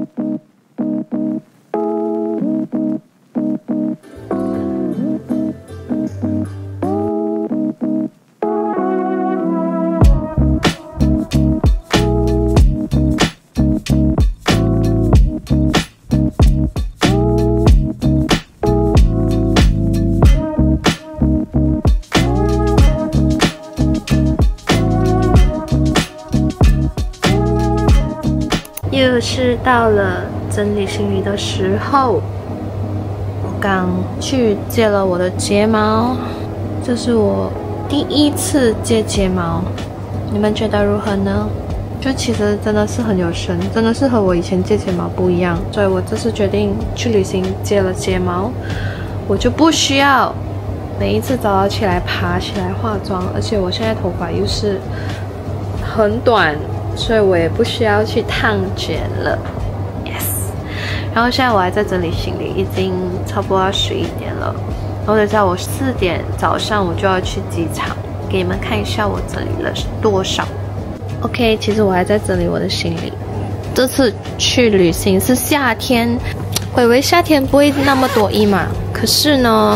又是到了整理行李的时候，我刚去接了我的睫毛，这是我第一次接睫毛，你们觉得如何呢？就其实真的是很有神，真的是和我以前接睫毛不一样，所以我这次决定去旅行接了睫毛，我就不需要每一次早早起来爬起来化妆，而且我现在头发又是很短。所以我也不需要去烫卷了 ，yes。然后现在我还在整理行李，已经差不多要11点了。然后等下我4点早上我就要去机场，给你们看一下我整理了多少。OK， 其实我还在整理我的行李。这次去旅行是夏天，我以为夏天不会那么多衣码，可是呢，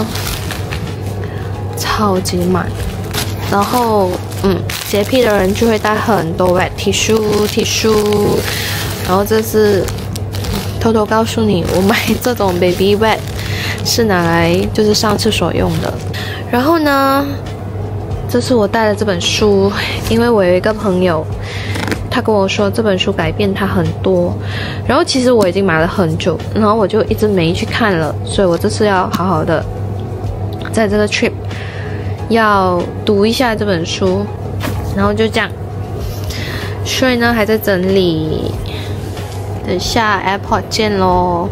超级满。然后洁癖的人就会带很多 wet tissue， 然后这是偷偷告诉你，我买这种 baby wet 是拿来就是上厕所用的。然后呢，这是我带的这本书，因为我有一个朋友，他跟我说这本书改变他很多，然后其实我已经买了很久，然后我就一直没去看了，所以我这次要好好的在这个 trip 要读一下这本书，然后就这样。所以呢，还在整理，等下 airport 见咯。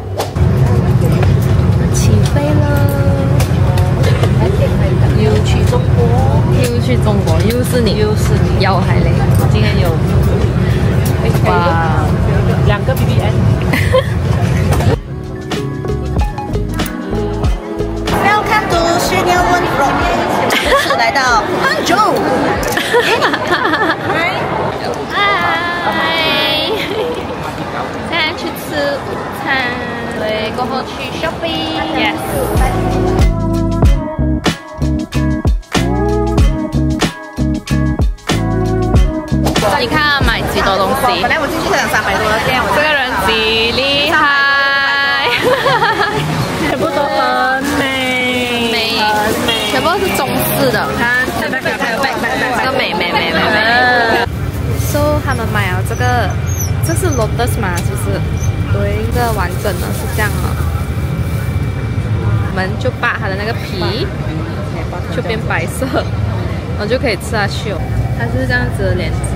起飞了，又去中国，又去中国，又是你，又係你。今天有哇2個 BBN。 Welcome to Chenelle from 这次来到 Hangzhou。 嗨，现在去吃午餐，对，过后去 shopping。Yes。你看买几多东西？ 本来我进去想300多的店， 这个人极厉害， 全部都很美， 全部都是中式的。 看，这个美。So 他们买了这个，这是 lotus 嘛，是不是？对，这个完整的是这样的。我们就把它的那个皮就变白色，然后就可以吃下去哦。它是这样子的帘子。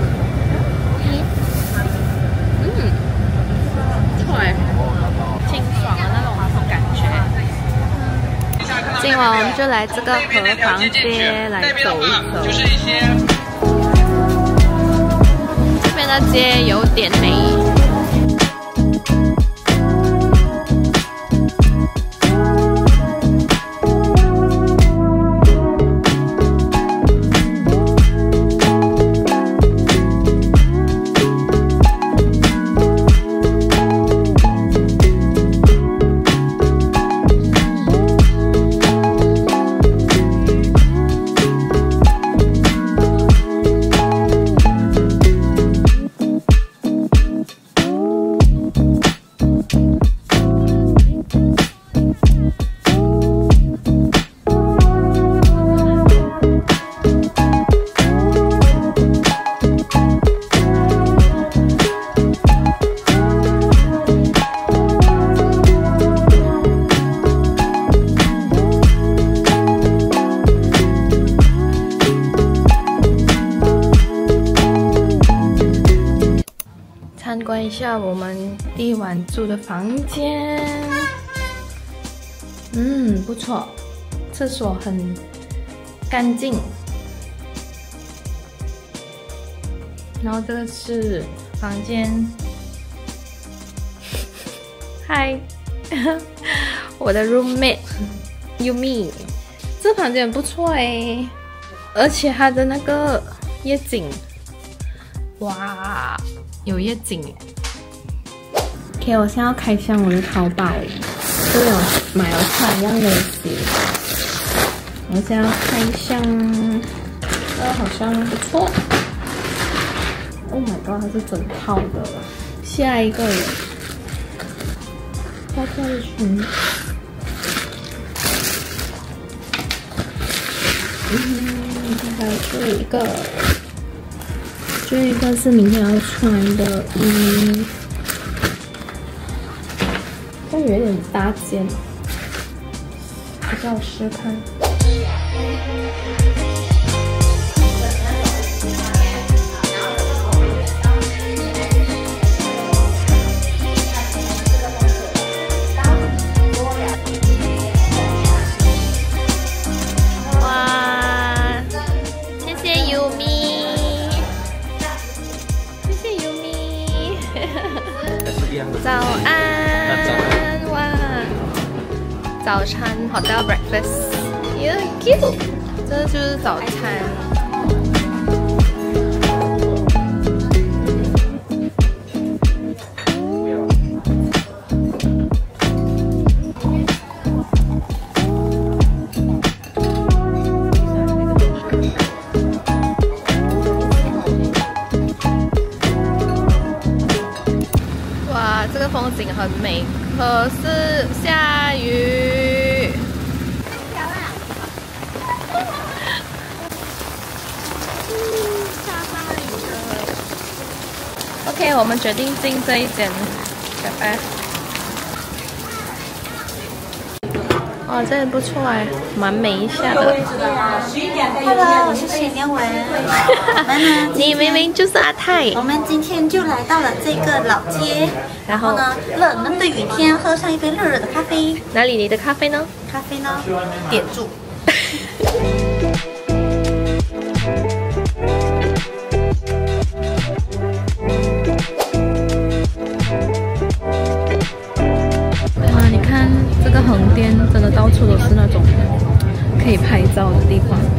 清爽的那种感觉。今晚我们就来这个河旁街来走一走。这边的街有点美。参观一下我们第一晚住的房间，不错，厕所很干净。然后这个是房间，嗨，我的 roommate Yumi， 这房间很不错哎，而且它的那个夜景，哇！有夜景 ，OK， OK， 我现在要开箱我的淘宝，这边有买了3样东西。我现在要看一下，好像不错。Oh my god， 它是整套的。下一个人，花花的裙。还有这一个是明天要穿的衣。但有点搭肩，让我试看。哇，谢谢优米，谢谢优米，早安。早餐 hotel breakfast， yeah cute， 这就是早餐。哇，这个风景很美，可是下雨。OK， 我们决定进这一间咖啡。哇，这也不错哎，蛮美一下的。 Hello， 我是Chenelle。 你明明就是阿泰。 我们今天就来到了这个老街，然后呢，冷冷的雨天，喝上一杯热热的咖啡。 哪里你的咖啡呢？ 咖啡呢？点住。 这个横店真的到处都是那种可以拍照的地方。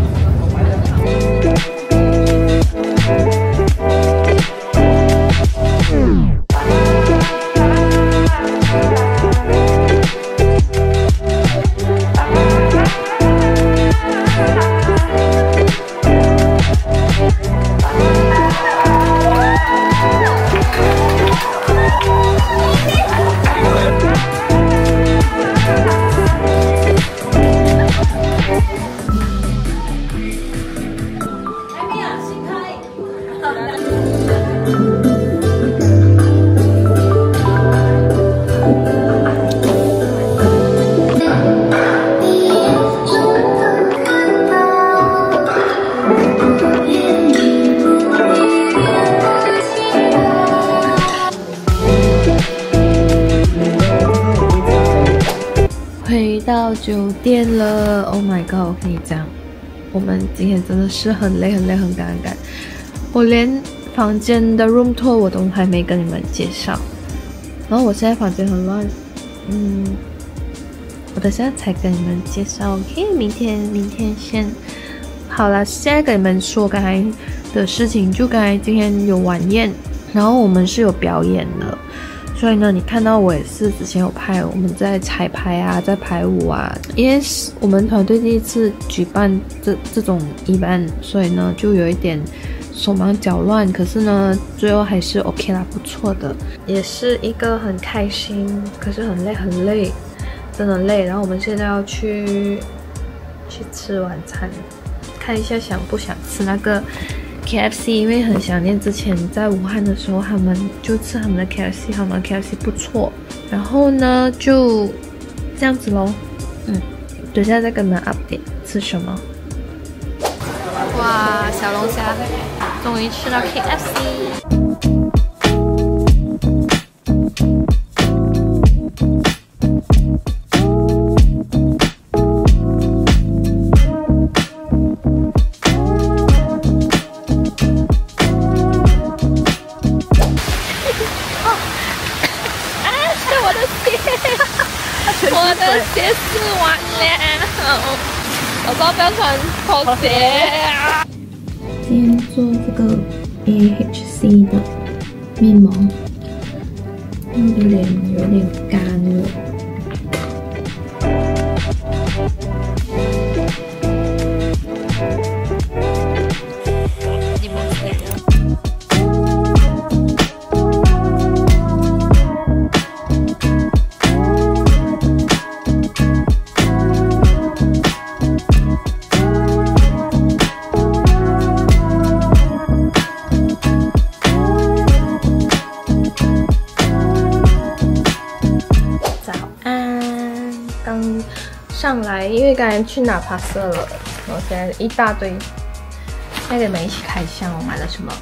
回到酒店了 ，Oh my god！ 我跟你讲，我们今天真的是很累、很累、很赶。我连房间的 room tour 我都还没跟你们介绍，然后我现在房间很乱，我等下才跟你们介绍 ，OK？ 明天先。好了，现在跟你们说刚才的事情，就刚才今天有晚宴，然后我们是有表演的。所以呢，你看到我也是之前有拍，我们在彩排啊，在排舞啊，因为我们团队第一次举办这种event，所以呢就有一点手忙脚乱，可是呢最后还是 OK 啦，不错的，也是一个很开心，可是很累，真的累。然后我们现在要去吃晚餐，看一下想不想吃那个KFC， 因为很想念之前在武汉的时候，他们就吃他们的 KFC， 他们的 KFC 不错。然后呢，就这样子咯。等下再跟你们 update 吃什么。哇，小龙虾，终于吃到 KFC。我的鞋子完了，我说不要穿拖鞋。今天做这个 AHC 的面膜， 脸有点干了。上来，因为刚才去拿爬色了，然后现在一大堆。再给你们一起看一下我买了什么。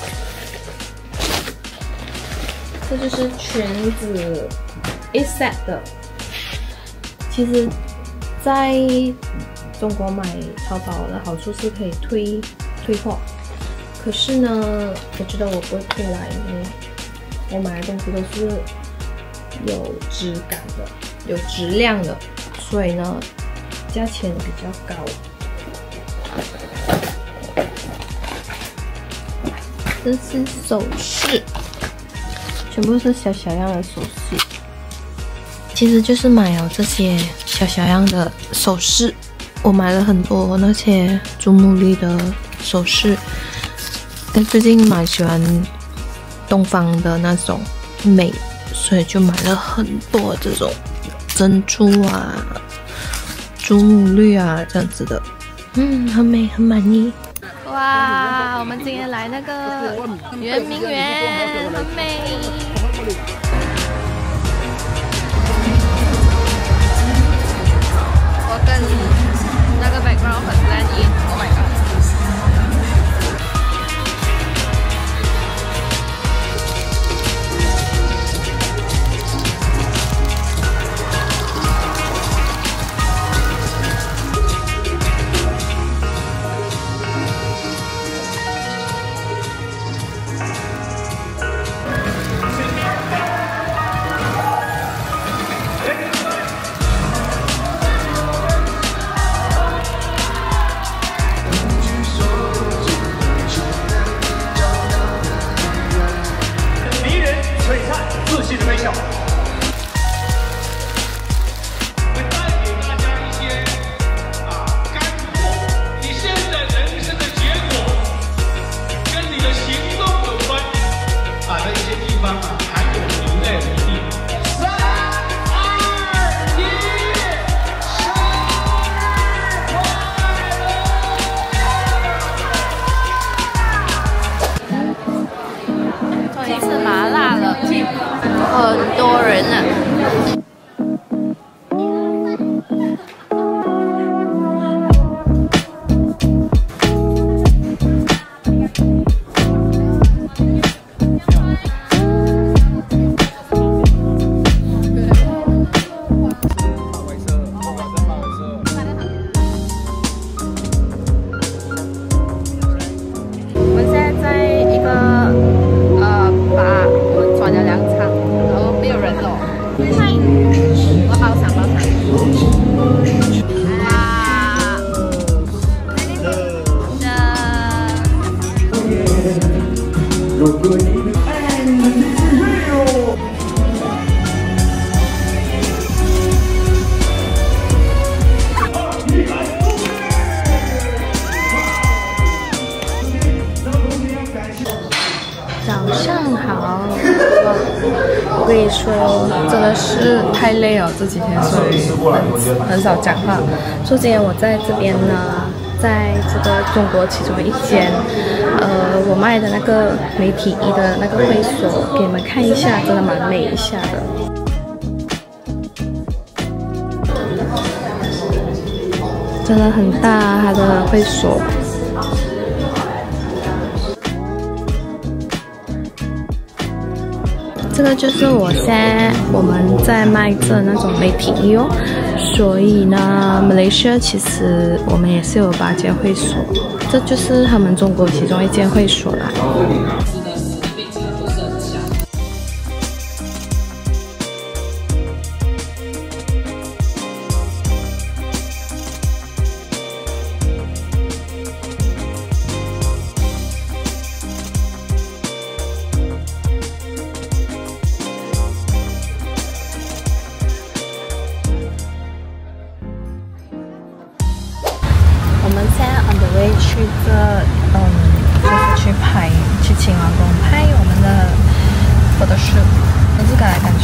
这就是裙子一 set 的。其实，在中国买淘宝的好处是可以退货，可是呢，我觉得我不会退啦，因为我买的东西都是有质感的、有质量的。 所以呢，价钱比较高。这是首饰，全部是小小样的首饰。其实就是买了这些小小样的首饰，我买了很多那些祖母绿的首饰，但最近蛮喜欢东方的那种美，所以就买了很多这种。 珍珠啊，祖母绿啊，这样子的，很美，很满意。哇，我们今天来那个圆明园，很美。我跟那个 background 很专业 ，Oh my god。 很多人呢。我们现在在一个吧，我们转了2场，然后没有人了。嗨，我包场。早上好，我跟你说，真的是太累了，这几天所以很少讲话。所以今天我在这边呢，在这个中国其中一间，我卖的那个媒体衣的那个会所，给你们看一下，真的蛮美一下的。真的很大，它的会所。 这个就是我们在卖这那种媒体衣哦，所以呢，马来西亚其实我们也是有8间会所，这就是他们中国其中一间会所啦。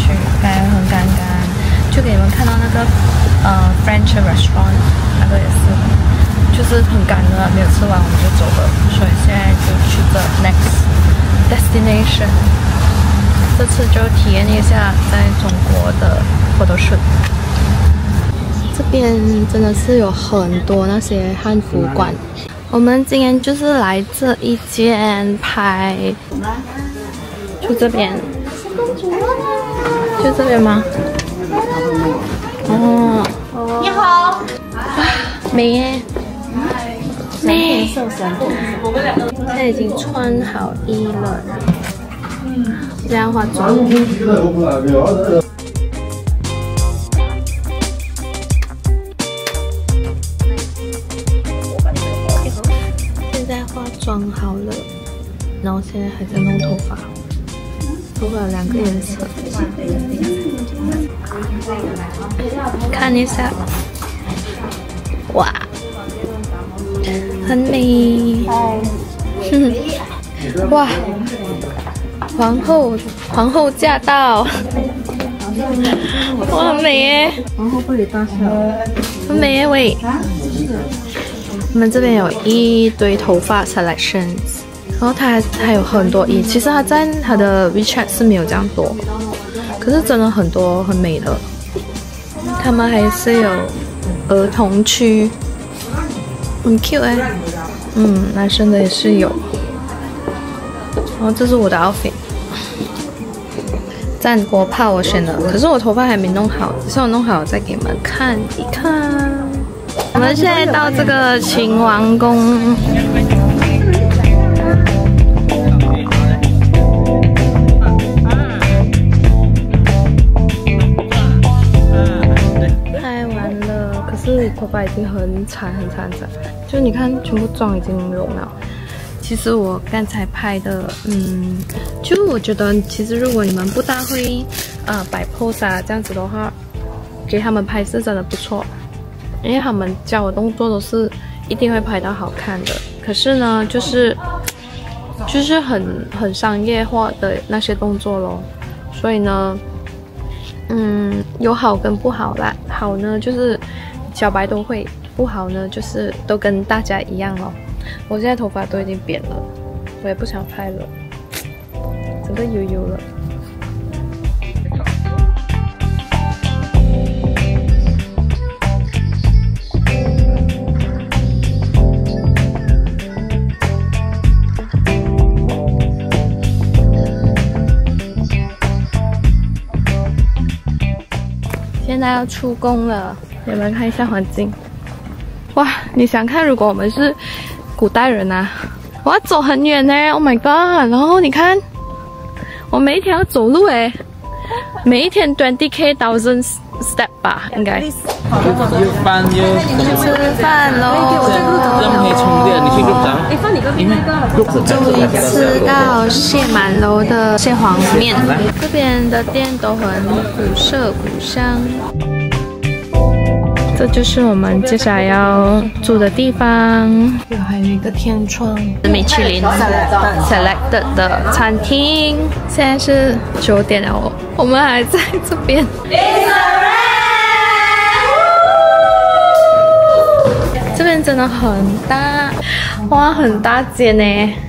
去，感觉很尴尬。就给你们看到那个French restaurant， 那个也是，就是很赶的，没有吃完我们就走了，所以现在就去这 next destination。这次就体验一下在中国的 photoshoot。这边真的是有很多那些汉服馆。我们今天就是来这一间拍，就这边，就这边吗？哦， 你好， 美耶，美。现在已经穿好衣了，现在要化妆。现在化妆好了，然后现在还在弄头发，头发有2个颜色。看一下，哇，很美。哇，皇后驾到，哇，很美耶！ 皇后不理大小， 很美耶喂。我们这边有一堆头发 selections， 然后它还有很多衣，其实它在它的 WeChat 是没有这样多，可是真的很多很美的。他们还是有儿童区，很 cute 哎。男生的也是有。然后这是我的 outfit， 战国怕我选的，可是我头发还没弄好，只是我弄好再给你们看一看。我们现在到这个秦王宫。头发已经很惨，就你看，全部妆已经融了。其实我刚才拍的，就我觉得，其实如果你们不大会摆 pose 啊这样子的话，给他们拍是真的不错，因为他们教的动作都是一定会拍到好看的。可是呢，就是很商业化的那些动作咯，所以呢，有好跟不好啦。好呢就是小白都会，不好呢就是都跟大家一样咯。我现在头发都已经扁了，我也不想拍了，整个油油了。现在要出宫了，你们看一下环境。哇，你想看，如果我们是古代人啊，我要走很远呢 ，Oh my god！ 然后你看，我每一天要走路诶，每一天 20,000 step 吧，应该。吃饭喽！ 可以充电，你去入场。 终于吃到蟹满楼的蟹黄面，这边的店都很古色古香。这就是我们接下来要住的地方，还有一个天窗，米其林 selected 的餐厅。现在是9点了，我们还在这边。这边真的很大，哇，很大间呢。